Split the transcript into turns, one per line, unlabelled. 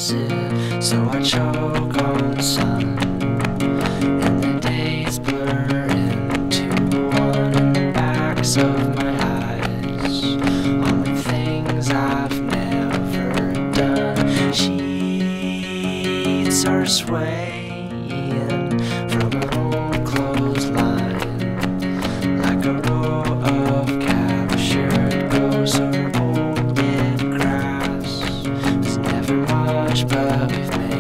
opposite, so I choke on sun. And the days blur into one in the backs of my eyes, on the things I've never done. Sheets are swaying from an old clothesline, like a row of captured ghosts or old dead grass. There's never much, but we've made